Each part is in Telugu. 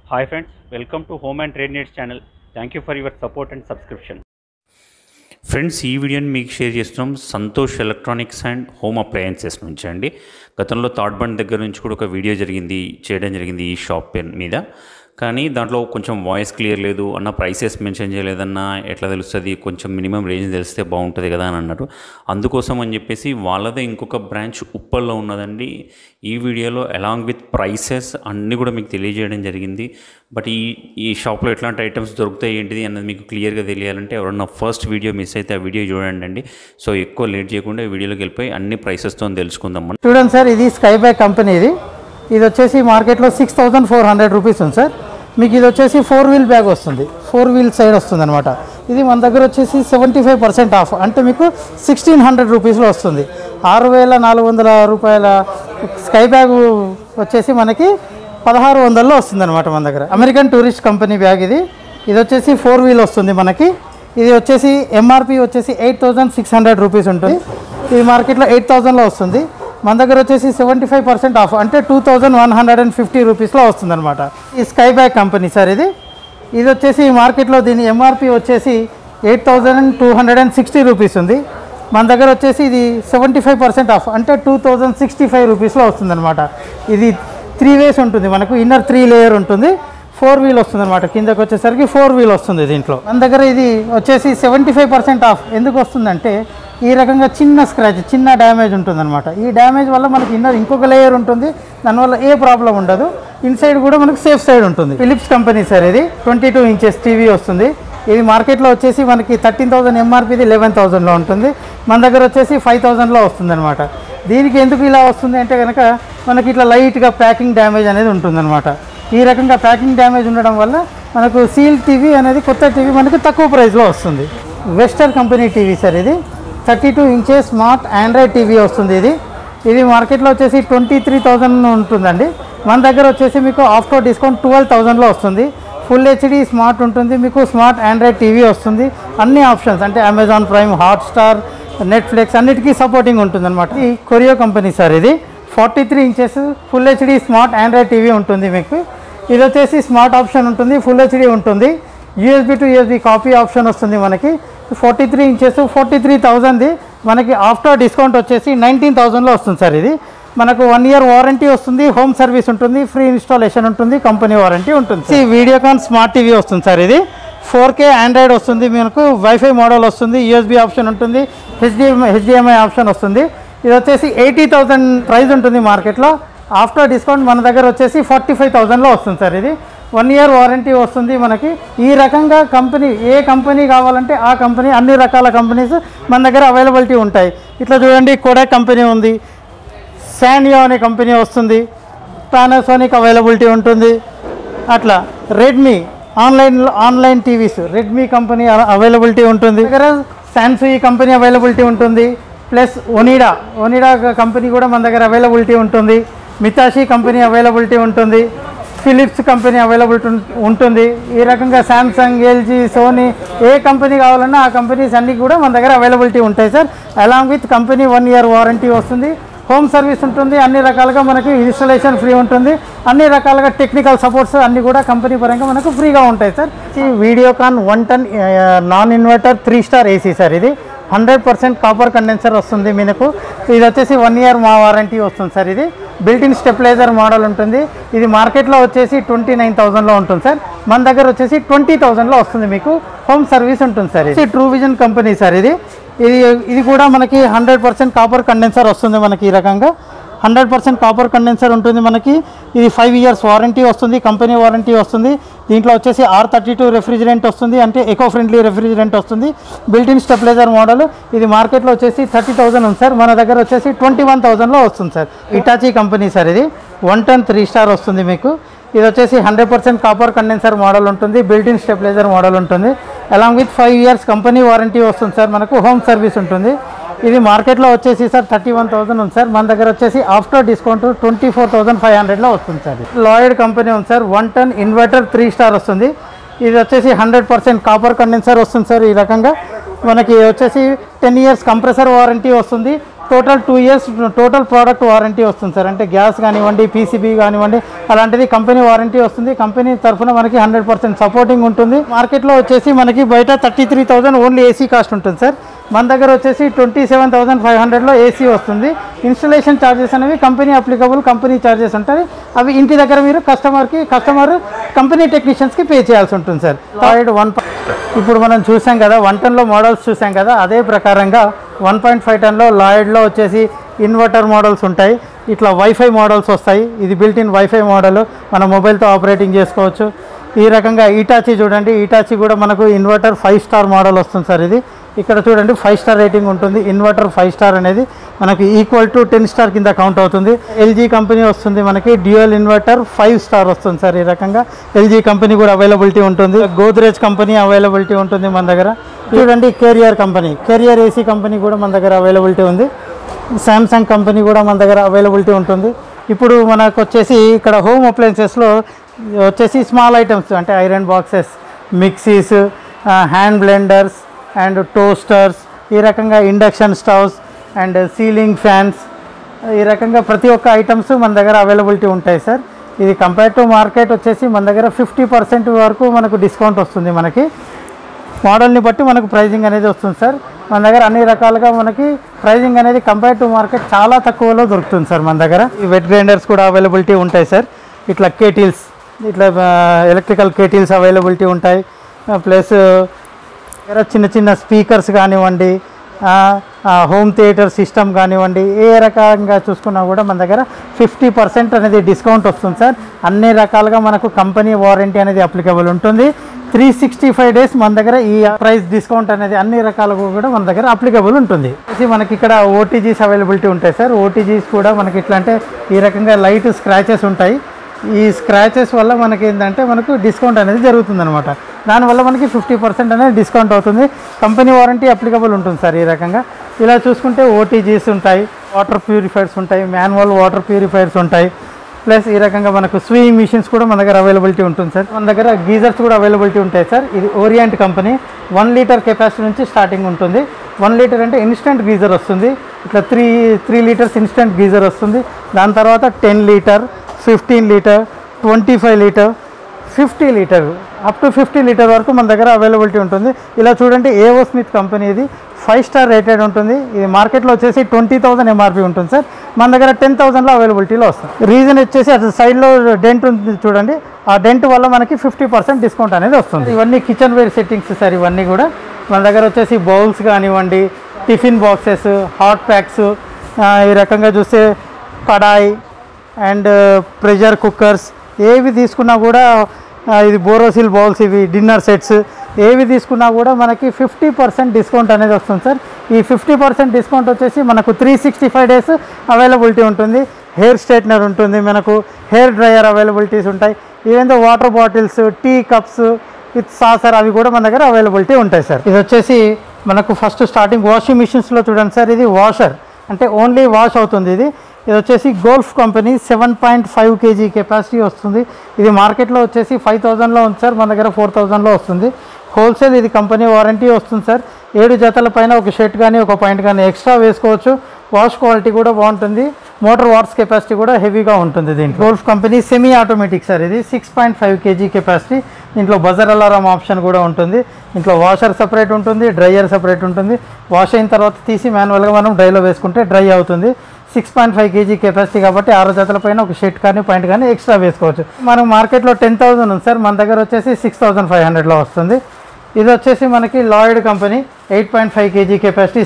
Hi friends, welcome to Home and Trade Needs channel. Thank you for your support and subscription. Friends ఈ వీడియోని మీకు షేర్ చేస్తున్నాం Santosh electronics and home appliances నుంచి అండి. గతంలో థాట్ బండ్ దగ్గర నుంచి కూడా ఒక వీడియో చేయడం జరిగింది ఈ షాప్ మీద. కానీ దాంట్లో కొంచెం వాయిస్ క్లియర్ లేదు అన్న, ప్రైసెస్ మెన్షన్ చేయలేదన్నా ఎట్లా తెలుస్తుంది, కొంచెం మినిమం రేంజ్ తెలిస్తే బాగుంటుంది కదా అని అన్నారు. అందుకోసం అని చెప్పేసి వాళ్ళదే ఇంకొక బ్రాంచ్ ఉప్పల్లో ఉన్నదండి. ఈ వీడియోలో అలాంగ్ విత్ ప్రైసెస్ అన్నీ కూడా మీకు తెలియజేయడం జరిగింది. బట్ ఈ షాప్లో ఎట్లాంటి ఐటమ్స్ దొరుకుతాయి ఏంటిది అన్నది మీకు క్లియర్గా తెలియాలంటే ఎవరన్నా ఫస్ట్ వీడియో మిస్ అయితే ఆ వీడియో చూడండి అండి. సో ఎక్కువ లేట్ చేయకుండా ఈ వీడియోలోకి వెళ్ళిపోయి అన్ని ప్రైసెస్తో తెలుసుకుందాం. చూడండి సార్, ఇది స్కై బ్యాగ్ కంపెనీ. ఇది వచ్చేసి మార్కెట్లో 6400 రూపీస్ ఉంది సార్. మీకు ఇది వచ్చేసి 4 వీల్ బ్యాగ్ వస్తుంది, 4 వీల్ సైడ్ వస్తుంది అనమాట. ఇది మన దగ్గర వచ్చేసి 75% ఆఫ్, అంటే మీకు 1600 రూపీస్లో వస్తుంది. 6400 రూపాయల స్కై బ్యాగ్ వచ్చేసి మనకి 1600లో వస్తుంది అనమాట మన దగ్గర. అమెరికన్ టూరిస్ట్ కంపెనీ బ్యాగ్ ఇది వచ్చేసి 4 వీల్ వస్తుంది మనకి. ఇది వచ్చేసి ఎంఆర్పి వచ్చేసి 8600 రూపీస్ ఉంటుంది. ఇది మార్కెట్లో 8000లో వస్తుంది. మన దగ్గర వచ్చేసి 75% ఆఫ్, అంటే 2150 రూపీస్లో వస్తుంది అనమాట. ఈ స్కై బ్యాగ్ కంపెనీ సార్. ఇది వచ్చేసి మార్కెట్లో దీని ఎంఆర్పి వచ్చేసి 8260 రూపీస్ ఉంది. మన దగ్గర వచ్చేసి ఇది 75% ఆఫ్, అంటే 2065 రూపీస్లో వస్తుంది అనమాట. ఇది 3 వేస్ ఉంటుంది మనకు, ఇన్నర్ 3 లేయర్ ఉంటుంది, 4 వీల్ వస్తుంది అనమాట. కిందకి వచ్చేసరికి 4 వీల్ వస్తుంది దీంట్లో. మన దగ్గర ఇది వచ్చేసి 75% ఆఫ్ ఎందుకు వస్తుందంటే, ఈ రకంగా చిన్న స్క్రాచ్, చిన్న డ్యామేజ్ ఉంటుందన్నమాట. ఈ డ్యామేజ్ వల్ల మనకి ఇన్నర్ ఇంకొక లేయర్ ఉంటుంది, దానివల్ల ఏ ప్రాబ్లం ఉండదు. ఇన్సైడ్ కూడా మనకు సేఫ్ సైడ్ ఉంటుంది. Philips company sir. ఇది 22 ఇంచెస్ టీవీ వస్తుంది. ఇది మార్కెట్లో వచ్చేసి మనకి 13,000 ఎంఆర్పీది 11,000లో ఉంటుంది. మన దగ్గర వచ్చేసి 5,000లో వస్తుంది అనమాట. దీనికి ఎందుకు ఇలా వస్తుంది అంటే కనుక మనకి ఇట్లా లైట్గా ప్యాకింగ్ డ్యామేజ్ అనేది ఉంటుందన్నమాట. ఈ రకంగా ప్యాకింగ్ డ్యామేజ్ ఉండడం వల్ల మనకు సీల్ టీవీ అనేది, కొత్త టీవీ మనకి తక్కువ ప్రైస్లో వస్తుంది. వెస్టర్ కంపెనీ టీవీ సార్. ఇది 32 ఇంచెస్ స్మార్ట్ ఆండ్రాయిడ్ టీవీ వస్తుంది. ఇది మార్కెట్లో వచ్చేసి 23,000 ఉంటుందండి. మన దగ్గర వచ్చేసి మీకు ఆఫ్టర్ డిస్కౌంట్ 12,000లో వస్తుంది. ఫుల్ హెచ్డి స్మార్ట్ ఉంటుంది, మీకు స్మార్ట్ ఆండ్రాయిడ్ టీవీ వస్తుంది. అన్ని ఆప్షన్స్ అంటే అమెజాన్ ప్రైమ్, హాట్స్టార్, నెట్ఫ్లిక్స్ అన్నిటికీ సపోర్టింగ్ ఉంటుంది అనమాట. ఈ కొరియో కంపెనీ సార్. ఇది 43 inches full HD smart Android TV ఉంటుంది మీకు. ఇది వచ్చేసి స్మార్ట్ ఆప్షన్ ఉంటుంది, ఫుల్ హెచ్డి ఉంటుంది, USB to USB copy option వస్తుంది మనకి. 43 ఇంచెస్ 43,000 మనకి ఆఫ్టర్ డిస్కౌంట్ వచ్చేసి 19,000లో వస్తుంది సార్. ఇది మనకు 1 ఇయర్ వారంటీ వస్తుంది, హోమ్ సర్వీస్ ఉంటుంది, ఫ్రీ ఇన్స్టాలేషన్ ఉంటుంది, కంపెనీ వారంటీ ఉంటుంది. ఈ వీడియోకాన్ స్మార్ట్ టీవీ వస్తుంది సార్. ఇది 4K ఆండ్రాయిడ్ వస్తుంది, మనకు వైఫై మోడల్ వస్తుంది, యూఎస్బి ఆప్షన్ ఉంటుంది, హెచ్డిఎంఐ ఆప్షన్ వస్తుంది. ఇది వచ్చేసి 80,000 ప్రైస్ ఉంటుంది మార్కెట్లో. ఆఫ్టర్ డిస్కౌంట్ మన దగ్గర వచ్చేసి 45,000లో వస్తుంది సార్. ఇది 1 ఇయర్ వారంటీ వస్తుంది మనకి. ఈ రకంగా కంపెనీ, ఏ కంపెనీ కావాలంటే ఆ కంపెనీ, అన్ని రకాల కంపెనీస్ మన దగ్గర అవైలబిలిటీ ఉంటాయి. ఇట్లా చూడండి, కోడాక్ కంపెనీ ఉంది, శాన్యో అనే కంపెనీ పానాసోనిక్ అవైలబిలిటీ ఉంటుంది. అట్లా Redmi online TVs, Redmi company availability ఉంటుంది. దగ్గర శాంసంగ్ కంపెనీ అవైలబిలిటీ ఉంటుంది. ప్లస్ ఒనిడా కంపెనీ కూడా మన దగ్గర అవైలబిలిటీ ఉంటుంది. మితాషి కంపెనీ అవైలబిలిటీ ఉంటుంది. ఫిలిప్స్ కంపెనీ అవైలబిలిటీ ఉంటుంది. ఈ రకంగా శాంసంగ్, ఎల్జీ, సోనీ ఏ కంపెనీ కావాలన్నా ఆ కంపెనీస్ అన్నీ కూడా మన దగ్గర అవైలబిలిటీ ఉంటాయి sir. Along with company 1 year warranty వస్తుంది, హోమ్ సర్వీస్ ఉంటుంది, అన్ని రకాలుగా మనకి ఇన్స్టాలేషన్ ఫ్రీ ఉంటుంది, అన్ని రకాలుగా టెక్నికల్ సపోర్ట్స్ అన్నీ కూడా కంపెనీ పరంగా మనకు ఫ్రీగా ఉంటాయి సార్. ఈ Videocon 1 ton non inverter 3 star AC sir. ఇది 100% కాపర్ కండెన్సర్ వస్తుంది మీకు. ఇది వచ్చేసి 1 ఇయర్ వారంటీ వస్తుంది సార్. ఇది బిల్టిన్ స్టెబిలైజర్ మోడల్ ఉంటుంది. ఇది మార్కెట్లో వచ్చేసి 29,000లో ఉంటుంది సార్. మన దగ్గర వచ్చేసి 20,000లో వస్తుంది మీకు. హోమ్ సర్వీస్ ఉంటుంది సార్. ఇది ట్రూ విజన్ కంపెనీ సార్. ఇది కూడా మనకి 100% కాపర్ కండెన్సర్ వస్తుంది మనకి. ఈ రకంగా 100% కాపర్ కండెన్సర్ ఉంటుంది మనకి. ఇది 5 ఇయర్స్ వారంటీ వస్తుంది, కంపెనీ వారంటీ వస్తుంది. దీంట్లో వచ్చేసి R32 రెఫ్రిజిరెంట్ వస్తుంది, అంటే ఎకో ఫ్రెండ్లీ రెఫ్రిజిరెంట్ వస్తుంది. Built-in stabiliser model. ఇది మార్కెట్లో వచ్చేసి 30,000 ఉంది సార్. మన దగ్గర వచ్చేసి 21,000లో వస్తుంది సార్. Hitachi company sir. ఇది 1 టన్ 3 స్టార్ వస్తుంది మీకు. ఇది వచ్చేసి 100% కాపర్ కండెన్సర్ మోడల్ ఉంటుంది, బిల్టిన్ స్టెబిలైజర్ మోడల్ ఉంటుంది. Along with 5 years company warranty వస్తుంది సార్ మనకు. హోమ్ సర్వీస్ ఉంటుంది. ఇది మార్కెట్లో వచ్చేసి సార్ 31,000 ఉంది సార్. మన దగ్గర వచ్చేసి ఆఫ్టర్ డిస్కౌంట్ 24,500లో వస్తుంది సార్. లాయిడ్ కంపెనీ ఉంది సార్. 1 టన్ ఇన్వర్టర్ 3 స్టార్ వస్తుంది. ఇది వచ్చేసి 100% కాపర్ కండెన్సర్ వస్తుంది సార్. ఈ రకంగా మనకి వచ్చేసి 10 ఇయర్స్ కంప్రెసర్ వారంటీ వస్తుంది, total 2 years total product warranty వస్తుంది సార్. అంటే గ్యాస్ కానివ్వండి, పీసీబీ కానివ్వండి, అలాంటిది కంపెనీ వారంటీ వస్తుంది. కంపెనీ తరఫున మనకి 100% సపోర్టింగ్ ఉంటుంది. మార్కెట్లో వచ్చేసి మనకి బయట 33,000 ఓన్లీ ఏసీ కాస్ట్ ఉంటుంది సార్. మన దగ్గర వచ్చేసి 27,500లో ఏసీ వస్తుంది. ఇన్స్టలేషన్ ఛార్జెస్ అనేవి కంపెనీ అప్లికబుల్ కంపెనీ ఛార్జెస్ ఉంటాయి. అవి ఇంటి దగ్గర మీరు కస్టమర్ కంపెనీ టెక్నీషియన్స్కి పే చేయాల్సి ఉంటుంది సార్. లాయిడ్ 1 ఇప్పుడు మనం చూసాం కదా 1 టన్లో మోడల్స్ చూసాం కదా, అదే ప్రకారంగా 1.5 టన్లో లాయిడ్లో వచ్చేసి ఇన్వర్టర్ మోడల్స్ ఉంటాయి. ఇట్లా వైఫై మోడల్స్ వస్తాయి. ఇది బిల్ట్ ఇన్ వైఫై మోడల్, మన మొబైల్తో ఆపరేటింగ్ చేసుకోవచ్చు. ఈ రకంగా ఈటాచి చూడండి, ఈటాచి కూడా మనకు ఇన్వర్టర్ 5 స్టార్ మోడల్ వస్తుంది సార్. ఇది ఇక్కడ చూడండి 5 స్టార్ రేటింగ్ ఉంటుంది. ఇన్వర్టర్ 5 స్టార్ అనేది మనకి ఈక్వల్ టు 10 స్టార్ కింద కౌంట్ అవుతుంది. ఎల్జీ కంపెనీ వస్తుంది మనకి, డ్యూయల్ ఇన్వర్టర్ 5 స్టార్ వస్తుంది సార్. ఈ రకంగా ఎల్జీ కంపెనీ కూడా అవైలబిలిటీ ఉంటుంది. గోద్రేజ్ కంపెనీ అవైలబిలిటీ ఉంటుంది మన దగ్గర. చూడండి Carrier company, Carrier AC company కూడా మన దగ్గర అవైలబిలిటీ ఉంది. శాంసంగ్ కంపెనీ కూడా మన దగ్గర అవైలబిలిటీ ఉంటుంది. ఇప్పుడు మనకు వచ్చేసి ఇక్కడ హోమ్ అప్లయన్సెస్లో వచ్చేసి స్మాల్ ఐటమ్స్ అంటే iron boxes, mixies, hand blenders and toasters, ఈ రకంగా induction stoves and ceiling fans, ఈ రకంగా ప్రతి ఒక్క ఐటమ్స్ మన దగ్గర అవైలబిలిటీ ఉంటాయి సార్. ఇది కంపేర్ టు మార్కెట్ వచ్చేసి మన దగ్గర 50% వరకు మనకు డిస్కౌంట్ వస్తుంది. మనకి మోడల్ని బట్టి మనకు ప్రైజింగ్ అనేది వస్తుంది సార్. మన దగ్గర అన్ని రకాలుగా మనకి ప్రైజింగ్ అనేది కంపేర్ టు మార్కెట్ చాలా తక్కువలో దొరుకుతుంది సార్ మన దగ్గర. ఈ వెట్ గ్రైండర్స్ కూడా అవైలబిలిటీ ఉంటాయి సార్. ఇట్లా కేటిల్స్, ఇట్లా ఎలక్ట్రికల్ కేటిల్స్ అవైలబిలిటీ ఉంటాయి. ప్లస్ చిన్న చిన్న స్పీకర్స్ కానివ్వండి, హోమ్ థియేటర్ సిస్టమ్ కానివ్వండి, ఏ రకంగా చూసుకున్నా కూడా మన దగ్గర 50% అనేది డిస్కౌంట్ వస్తుంది సార్. అన్ని రకాలుగా మనకు కంపెనీ వారంటీ అనేది అప్లికబుల్ ఉంటుంది. 365 డేస్ మన దగ్గర ఈ ప్రైస్ డిస్కౌంట్ అనేది అన్ని రకాలుగా కూడా మన దగ్గర అప్లికబుల్ ఉంటుంది. మనకి ఇక్కడ ఓటీజీస్ అవైలబిలిటీ ఉంటాయి సార్. ఓటీజీస్ కూడా మనకి ఇట్లా అంటే ఈ రకంగా లైట్ స్క్రాచెస్ ఉంటాయి. ఈ స్క్రాచెస్ వల్ల మనకి ఏంటంటే మనకు డిస్కౌంట్ అనేది జరుగుతుందన్నమాట. దానివల్ల మనకి 50% అనేది డిస్కౌంట్ అవుతుంది. కంపెనీ వారంటీ అప్లికబుల్ ఉంటుంది సార్. ఈ రకంగా ఇలా చూసుకుంటే ఓటీజీస్ ఉంటాయి, వాటర్ ప్యూరిఫైర్స్ ఉంటాయి, మాన్యువల్ వాటర్ ప్యూరిఫైర్స్ ఉంటాయి. ప్లస్ ఈ రకంగా మనకు స్వింగ్ మిషన్స్ కూడా మన దగ్గర అవైలబిలిటీ ఉంటుంది సార్. మన దగ్గర గీజర్స్ కూడా అవైలబిలిటీ ఉంటాయి సార్. ఇది ఓరియంట్ కంపెనీ 1 లీటర్ కెపాసిటీ నుంచి స్టార్టింగ్ ఉంటుంది. 1 లీటర్ అంటే ఇన్స్టెంట్ గీజర్ వస్తుంది. ఇట్లా 3 లీటర్స్ ఇన్స్టెంట్ గీజర్ వస్తుంది. దాని తర్వాత 10 litre, 15 litre, 25 litre, 50 litre, up to 50 litre వరకు మన దగ్గర అవైలబిలిటీ ఉంటుంది. ఇలా చూడండి ఏవో స్మిత్ కంపెనీ ఇది 5 స్టార్ రేటెడ్ ఉంటుంది. ఇది మార్కెట్లో వచ్చేసి 20,000 ఎంఆర్పి ఉంటుంది సార్. మన దగ్గర 10,000లో అవైలబిలిటీలో వస్తుంది. రీజన్ వచ్చేసి అటు సైడ్లో డెంట్ ఉంది చూడండి, ఆ డెంట్ వల్ల మనకి 50% డిస్కౌంట్ అనేది వస్తుంది. ఇవన్నీ కిచెన్ వేర్ సెట్టింగ్స్ సార్. ఇవన్నీ కూడా మన దగ్గర వచ్చేసి బౌల్స్ కానివ్వండి, టిఫిన్ బాక్సెస్, హాట్ ప్యాక్స్, ఈ రకంగా చూస్తే కడాయి అండ్ ప్రెషర్ కుక్కర్స్, ఏవి తీసుకున్నా కూడా ఇది బోరోసిల్ బౌల్స్, ఇవి డిన్నర్ సెట్స్, ఏవి తీసుకున్నా కూడా మనకి 50% డిస్కౌంట్ అనేది వస్తుంది సార్. ఈ 50% డిస్కౌంట్ వచ్చేసి మనకు 365 డేస్ అవైలబిలిటీ ఉంటుంది. హెయిర్ స్ట్రైట్నర్ ఉంటుంది, మనకు హెయిర్ డ్రయర్ అవైలబిలిటీస్ ఉంటాయి. ఈవెందో water bottles, tea cups with saucer అవి కూడా మన దగ్గర అవైలబిలిటీ ఉంటాయి సార్. ఇది వచ్చేసి మనకు ఫస్ట్ స్టార్టింగ్ వాషింగ్ మిషన్స్లో చూడండి సార్. ఇది వాషర్ అంటే ఓన్లీ వాష్ అవుతుంది. ఇది వచ్చేసి గోల్ఫ్ కంపెనీ 7.5 kg కెపాసిటీ వస్తుంది. ఇది మార్కెట్లో వచ్చేసి 5,000లో ఉంది సార్. మన దగ్గర 4,000లో వస్తుంది. హోల్సేల్ ఇది కంపెనీ వారంటీ వస్తుంది సార్. 7 జతల పైన ఒక షర్ట్ కానీ ఒక పాయింట్ కానీ ఎక్స్ట్రా వేసుకోవచ్చు. వాష్ క్వాలిటీ కూడా బాగుంటుంది. మోటార్ వాట్స్ కెపాసిటీ కూడా హెవీగా ఉంటుంది. దీంట్లో గోల్ఫ్ కంపెనీ సెమీ ఆటోమేటిక్ సార్. ఇది 6.5 kg కెపాసిటీ. దీంట్లో బజర్ అలారం ఆప్షన్ కూడా ఉంటుంది. దీంట్లో వాషర్ సపరేట్ ఉంటుంది, డ్రైయర్ సపరేట్ ఉంటుంది. వాష్ అయిన తర్వాత తీసి మాన్యువల్గా మనం డ్రైలో వేసుకుంటే డ్రై అవుతుంది. 6.5 kg కెపాసిటీ కాబట్టి 6 జతల పైన ఒక షర్ట్ కానీ పాయింట్ కానీ ఎక్స్ట్రా వేసుకోవచ్చు. మనం మార్కెట్లో 10,000 ఉంది సార్. మన దగ్గర వచ్చేసి 6,500లో వస్తుంది. ఇది వచ్చేసి మనకి Lloyd company 8.5 kg capacity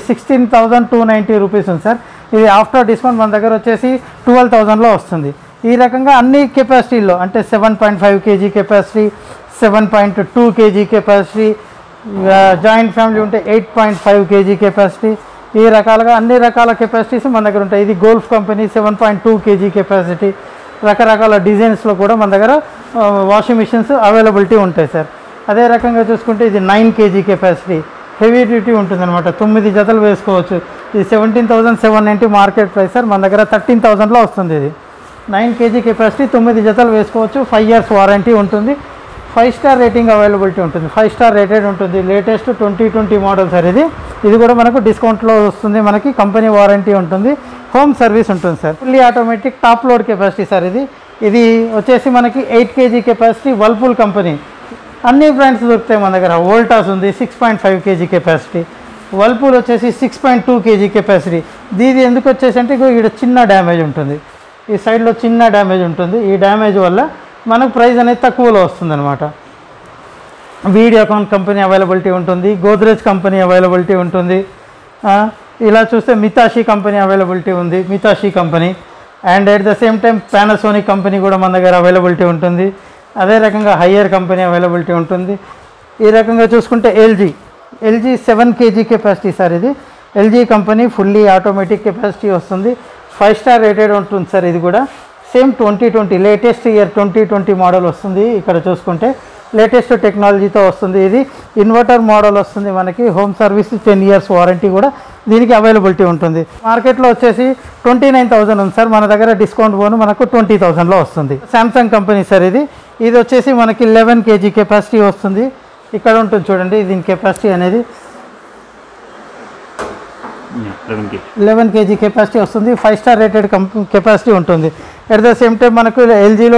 16,290 rupees ఉంది సార్. ఇది ఆఫ్టర్ డిస్కౌంట్ మన దగ్గర వచ్చేసి 12,000లో వస్తుంది. ఈ రకంగా అన్ని కెపాసిటీల్లో అంటే 7.5 kg capacity, 7.2 kg capacity, joint family ఉంటే 8.5 kg కెపాసిటీ, ఈ రకాలుగా అన్ని రకాల కెపాసిటీస్ మన దగ్గర ఉంటాయి. ఇది గోల్ఫ్ కంపెనీ 7.2 kg కెపాసిటీ. రకరకాల డిజైన్స్లో కూడా మన దగ్గర వాషింగ్ మిషన్స్ అవైలబిలిటీ ఉంటాయి సార్. అదే రకంగా చూసుకుంటే ఇది 9 kg కెపాసిటీ, హెవీ డ్యూటీ ఉంటుంది అనమాట. 9 జతలు వేసుకోవచ్చు. ఇది 17,790 మార్కెట్ ప్రైస్ సార్. మన దగ్గర 13,000లో వస్తుంది. ఇది 9 kg కెపాసిటీ, 9 జతలు వేసుకోవచ్చు. 5 years వారంటీ ఉంటుంది. 5 స్టార్ రేటింగ్ అవైలబిలిటీ ఉంటుంది. 5 స్టార్ రేటెడ్ ఉంటుంది. Latest 2020 model sir. ఇది ఇది కూడా మనకు డిస్కౌంట్లో వస్తుంది, మనకి కంపెనీ వారంటీ ఉంటుంది, హోమ్ సర్వీస్ ఉంటుంది sir. Fully automatic top load capacity sir. ఇది వచ్చేసి మనకి 8 kg కెపాసిటీ, వర్ల్పూల్ కంపెనీ. అన్ని బ్రాండ్స్ దొరుకుతాయి మన దగ్గర. వోల్టాస్ ఉంది 6.5 kg కెపాసిటీ, వర్ల్పూల్ వచ్చేసి 6.2 kg కెపాసిటీ. దీది ఎందుకు వచ్చేసి అంటే ఇక్కడ చిన్న డ్యామేజ్ ఉంటుంది, ఈ సైడ్లో చిన్న డ్యామేజ్ ఉంటుంది. ఈ డ్యామేజ్ వల్ల మనకు ప్రైస్ అనేది తక్కువలో వస్తుంది అనమాట. వీడియోకాన్ కంపెనీ అవైలబిలిటీ ఉంటుంది, గోద్రేజ్ కంపెనీ అవైలబిలిటీ ఉంటుంది. ఇలా చూస్తే మితాషి కంపెనీ అవైలబిలిటీ ఉంది, Mitashi company. And at the same time Panasonic company కూడా మన దగ్గర అవైలబిలిటీ ఉంటుంది. అదే రకంగా హయ్యర్ కంపెనీ అవైలబిలిటీ ఉంటుంది. ఈ రకంగా చూసుకుంటే ఎల్జీ 7 kg కెపాసిటీ సార్. ఇది LG company fully automatic capacity వస్తుంది, 5 స్టార్ రేటెడ్ ఉంటుంది సార్. ఇది కూడా సేమ్ 2020 లేటెస్ట్ ఇయర్ 2020 మోడల్ వస్తుంది. ఇక్కడ చూసుకుంటే లేటెస్ట్ టెక్నాలజీతో వస్తుంది. ఇది ఇన్వర్టర్ మోడల్ వస్తుంది మనకి. హోమ్ సర్వీస్ 10 years వారంటీ కూడా దీనికి అవైలబిలిటీ ఉంటుంది. మార్కెట్లో వచ్చేసి 29,000 ఉంది సార్, మన దగ్గర డిస్కౌంట్ పోను మనకు 20,000లో వస్తుంది. Samsung company sir. ఇది వచ్చేసి మనకి 11 kg కెపాసిటీ వస్తుంది. ఇక్కడ ఉంటుంది చూడండి, దీని కెపాసిటీ అనేది 11 kg కెపాసిటీ వస్తుంది, 5 స్టార్ రేటెడ్ కెపాసిటీ ఉంటుంది. అట్ ద సేమ్ టైం మనకు ఎల్జీలో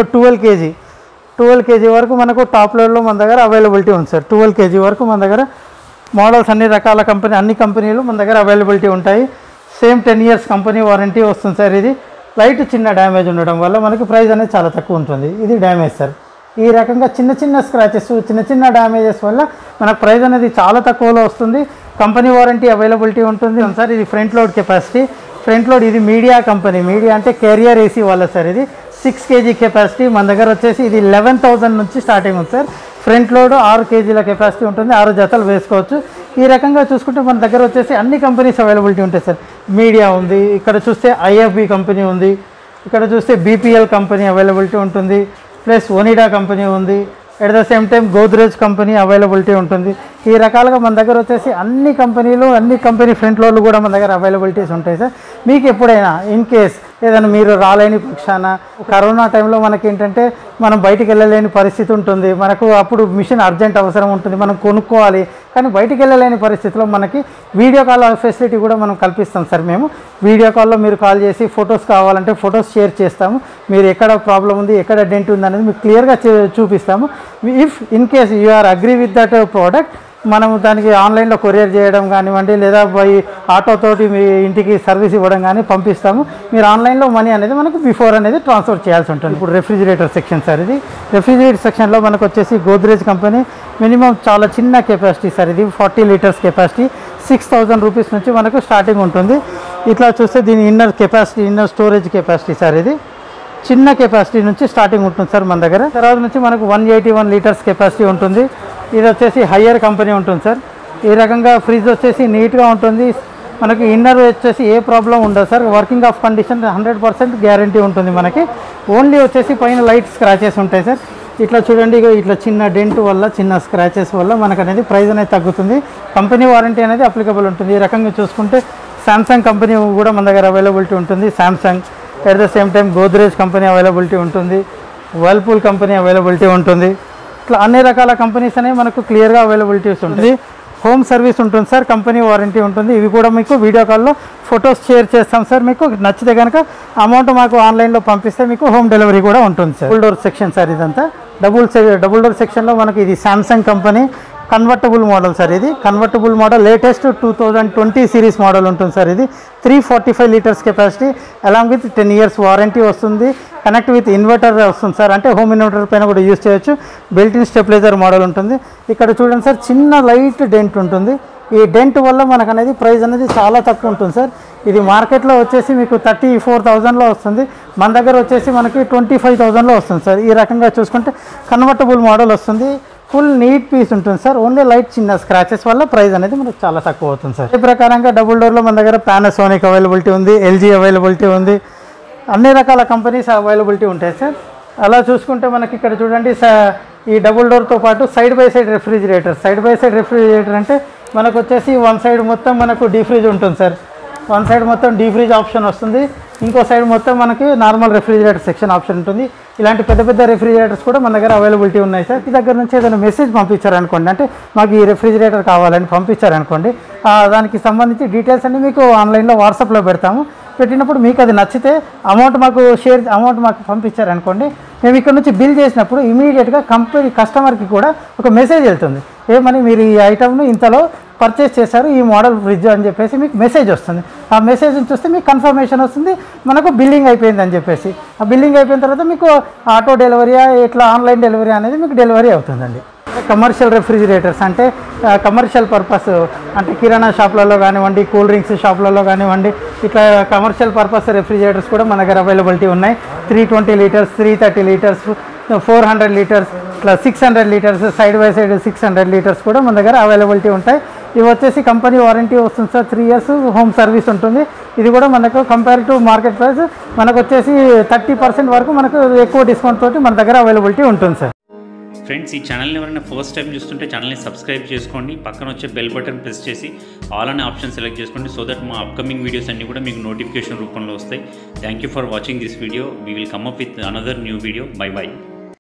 12 kg వరకు మనకు టాప్ లెవెల్లో మన దగ్గర అవైలబిలిటీ ఉంది సార్. 12 kg వరకు మన దగ్గర మోడల్స్ అన్ని రకాల అన్ని కంపెనీలు మన దగ్గర అవైలబిలిటీ ఉంటాయి. సేమ్ 10 years కంపెనీ వారంటీ వస్తుంది సార్. ఇది లైట్ చిన్న డ్యామేజ్ ఉండడం వల్ల మనకి ప్రైస్ అనేది చాలా తక్కువ ఉంటుంది. ఇది డ్యామేజ్ సార్. ఈ రకంగా చిన్న స్క్రాచెస్, చిన్న డ్యామేజెస్ వల్ల మనకు ప్రైస్ అనేది చాలా తక్కువలో వస్తుంది. కంపెనీ వారంటీ అవైలబిలిటీ ఉంటుంది సార్. ఇది front load capacity. Front load ఇది మీడియా కంపెనీ. మీడియా అంటే కెరియర్ ఏసీ వాళ్ళ సార్. ఇది 6 kg కెపాసిటీ మన దగ్గర వచ్చేసి ఇది 11,000 నుంచి స్టార్టింగ్ ఉంది సార్. ఫ్రంట్ లోడ్ 6 kgల కెపాసిటీ ఉంటుంది, 6 జతలు వేసుకోవచ్చు. ఈ రకంగా చూసుకుంటే మన దగ్గర వచ్చేసి అన్ని కంపెనీస్ అవైలబిలిటీ ఉంటాయి సార్. మీడియా ఉంది, ఇక్కడ చూస్తే ఐఎఫ్బి కంపెనీ ఉంది, ఇక్కడ చూస్తే బీపీఎల్ కంపెనీ అవైలబిలిటీ ఉంటుంది, ప్లస్ ఒనిడా కంపెనీ ఉంది. At the same time Godrej company availability ఉంటుంది. ఈ రకాలుగా మన దగ్గర వచ్చేసి అన్ని కంపెనీ ఫ్రంట్ లోడ్లు కూడా మన దగ్గర అవైలబిలిటీస్ ఉంటాయి సార్. మీకు ఎప్పుడైనా ఇన్ కేస్ ఏదైనా మీరు రాలేని పక్షాన, కరోనా టైంలో మనకి ఏంటంటే మనం బయటికి వెళ్ళలేని పరిస్థితి ఉంటుంది, మనకు అప్పుడు మిషన్ అర్జెంట్ అవసరం ఉంటుంది, మనం కొనుక్కోవాలి, కానీ బయటికి వెళ్ళలేని పరిస్థితిలో మనకి వీడియో కాల్ ఫెసిలిటీ కూడా మనం కల్పిస్తాం సార్. మేము వీడియో కాల్లో మీరు కాల్ చేసి ఫొటోస్ కావాలంటే ఫొటోస్ షేర్ చేస్తాము. మీరు ఎక్కడ ప్రాబ్లం ఉంది, ఎక్కడ డెంట్ ఉంది అనేది మీకు క్లియర్గా చూపిస్తాము. If in case you are agree with that product, మనము దానికి ఆన్లైన్లో కొరియర్ చేయడం కానివ్వండి, లేదా బై ఆటోతోటి మీ ఇంటికి సర్వీస్ ఇవ్వడం కానీ పంపిస్తాము. మీరు ఆన్లైన్లో మనీ అనేది మనకు బిఫోర్ అనేది ట్రాన్స్ఫర్ చేయాల్సి ఉంటుంది. ఇప్పుడు రెఫ్రిజిరేటర్ సెక్షన్ సార్. ఇది రెఫ్రిజిరేటర్ సెక్షన్లో మనకు వచ్చేసి గోద్రేజ్ కంపెనీ మినిమం చాలా చిన్న కెపాసిటీ సార్. ఇది 40 liters కెపాసిటీ, 6,000 rupees నుంచి మనకు స్టార్టింగ్ ఉంటుంది. ఇట్లా చూస్తే దీని ఇన్నర్ స్టోరేజ్ కెపాసిటీ సార్. ఇది చిన్న కెపాసిటీ నుంచి స్టార్టింగ్ ఉంటుంది సార్ మన దగ్గర. తర్వాత నుంచి మనకు 181 liters కెపాసిటీ ఉంటుంది. ఇది వచ్చేసి హయ్యర్ కంపెనీ ఉంటుంది సార్. ఈ రకంగా ఫ్రిడ్జ్ వచ్చేసి నీట్గా ఉంటుంది. మనకి ఇన్నర్ వచ్చేసి ఏ ప్రాబ్లం ఉండదు sir. Working of condition 100% guarantee ఉంటుంది మనకి. ఓన్లీ వచ్చేసి పైన లైట్ స్క్రాచెస్ ఉంటాయి సార్. ఇట్లా చూడండి, ఇట్లా చిన్న డెంట్ వల్ల, చిన్న స్క్రాచెస్ వల్ల మనకు అనేది ప్రైస్ అనేది తగ్గుతుంది. కంపెనీ వారంటీ అనేది అప్లికబుల్ ఉంటుంది. ఈ రకంగా చూసుకుంటే సామ్సంగ్ కంపెనీ కూడా మన దగ్గర అవైలబిలిటీ ఉంటుంది. Samsung at the same time Godrej company availability ఉంటుంది, వర్ల్పూల్ కంపెనీ అవైలబిలిటీ ఉంటుంది. ఇట్లా అన్ని రకాల కంపెనీస్ అనేవి మనకు క్లియర్గా అవైలబిలిటీస్ ఉంటుంది. హోమ్ సర్వీస్ ఉంటుంది సార్, కంపెనీ వారంటీ ఉంటుంది. ఇవి కూడా మీకు వీడియో కాల్లో ఫొటోస్ షేర్ చేస్తాం సార్. మీకు నచ్చితే కనుక అమౌంట్ మాకు ఆన్లైన్లో పంపిస్తే మీకు హోమ్ డెలివరీ కూడా ఉంటుంది sir. Double door section sir. ఇదంతా డబుల్ డోర్ సెక్షన్లో మనకి ఇది Samsung company convertible model sir. ఇది convertible model latest 2020 series model ఉంటుంది సార్. ఇది 345 liters capacity, along with 10 years warranty వస్తుంది. కనెక్ట్ విత్ ఇన్వర్టర్ వస్తుంది సార్, అంటే హోమ్ ఇన్వర్టర్ పైన కూడా యూజ్ చేయొచ్చు. బిల్ట్-ఇన్ స్టెబిలైజర్ మోడల్ ఉంటుంది. ఇక్కడ చూడండి సార్, చిన్న లైట్ డెంట్ ఉంటుంది. ఈ డెంట్ వల్ల మనకు అనేది ప్రైస్ అనేది చాలా తక్కువ ఉంటుంది సార్. ఇది మార్కెట్లో వచ్చేసి మీకు 34,000లో వస్తుంది, మన దగ్గర వచ్చేసి మనకి 25,000లో వస్తుంది సార్. ఈ రకంగా చూసుకుంటే కన్వర్టబుల్ మోడల్ వస్తుంది. ఫుల్ నీట్ పీస్ ఉంటుంది సార్. ఓన్లీ లైట్ చిన్న స్క్రాచెస్ వల్ల ప్రైస్ అనేది మనకు చాలా తక్కువ అవుతుంది సార్. ఈ ప్రకారంగా డబుల్ డోర్లో మన దగ్గర పానాసోనిక్ అవైలబిలిటీ ఉంది, ఎల్జీ అవైలబిలిటీ ఉంది, అన్ని రకాల కంపెనీస్ అవైలబిలిటీ ఉంటాయి సార్. అలా చూసుకుంటే మనకి ఇక్కడ చూడండి, ఈ డబుల్ డోర్తో పాటు సైడ్ బై సైడ్ రెఫ్రిజిరేటర్ అంటే మనకు వచ్చేసి వన్ సైడ్ మొత్తం మనకు డీ ఫ్రిడ్జ్ ఉంటుంది సార్. వన్ సైడ్ మొత్తం డీ ఫ్రిడ్జ్ ఆప్షన్ వస్తుంది, ఇంకో సైడ్ మొత్తం మనకి నార్మల్ రెఫ్రిజిరేటర్ సెక్షన్ ఆప్షన్ ఉంటుంది. ఇలాంటి పెద్ద పెద్ద రెఫ్రిజిరేటర్స్ కూడా మన దగ్గర అవైలబిలిటీ ఉన్నాయి సార్. ఈ దగ్గర నుంచి ఏదైనా మెసేజ్ పంపించారనుకోండి, అంటే మాకు ఈ రెఫ్రిజిరేటర్ కావాలని పంపించారనుకోండి, దానికి సంబంధించి డీటెయిల్స్ అన్నీ మీకు ఆన్లైన్లో వాట్సాప్లో పెడతాము. పెట్టినప్పుడు మీకు అది నచ్చితే అమౌంట్ మాకు పంపించారనుకోండి, మేము ఇక్కడ నుంచి బిల్ చేసినప్పుడు ఇమీడియట్గా కస్టమర్కి కూడా ఒక మెసేజ్ వెళ్తుంది, ఏమని మీరు ఈ ఐటమ్ను ఇంతలో పర్చేస్ చేశారు, ఈ మోడల్ ఫ్రిడ్జ్ అని చెప్పేసి మీకు మెసేజ్ వస్తుంది. ఆ మెసేజ్ని చూస్తే మీకు కన్ఫర్మేషన్ వస్తుంది, మనకు బిల్లింగ్ అయిపోయింది అని చెప్పేసి. ఆ బిల్లింగ్ అయిపోయిన తర్వాత మీకు ఆటో డెలివరీయా ఇట్లా ఆన్లైన్ డెలివరీ అనేది మీకు డెలివరీ అవుతుందండి. కమర్షియల్ రెఫ్రిజిరేటర్స్ అంటే కమర్షియల్ పర్పస్, అంటే కిరాణా షాప్లలో కానివ్వండి, కూల్ డ్రింక్స్ షాప్లలో కానివ్వండి, ఇట్లా కమర్షియల్ పర్పస్ రెఫ్రిజిరేటర్స్ కూడా మన దగ్గర అవైలబిలిటీ ఉన్నాయి. 320 లీటర్స్, 330 లీటర్స్, 400 లీటర్స్, ఇట్లా 600 litres, side by side 600 litres కూడా మన దగ్గర అవైలబిలిటీ ఉంటాయి. ఇవి వచ్చేసి కంపెనీ వారంటీ వస్తుంది సార్, 3 years హోమ్ సర్వీస్ ఉంటుంది. ఇది కూడా మనకు కంపేర్ టు మార్కెట్ ప్రైస్ మనకు వచ్చేసి 30% వరకు మనకు ఎక్కువ డిస్కౌంట్ తోటి మన దగ్గర అవైలబిలిటీ ఉంటుంది సార్. ఫ్రెండ్స్, ఈ ఛానల్ని ఎవరైనా ఫస్ట్ టైం చూస్తుంటే ఛానల్ని సబ్స్క్రైబ్ చేసుకోండి, పక్కన వచ్చే బెల్ బటన్ ప్రెస్ చేసి ఆల్ అనే ఆప్షన్ సెలెక్ట్ చేసుకోండి, సో దట్ మా అప్కమింగ్ వీడియోస్ అన్నీ కూడా మీకు నోటిఫికేషన్ రూపంలో వస్తాయి. Thank you for watching this video. We will come up with another new video. Bye by.